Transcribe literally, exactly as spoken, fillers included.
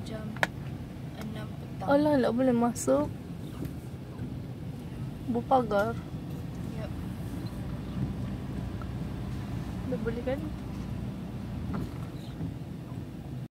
jam enam petang. Alah, tak boleh masuk. Berpagar. Yep. Tak boleh kan?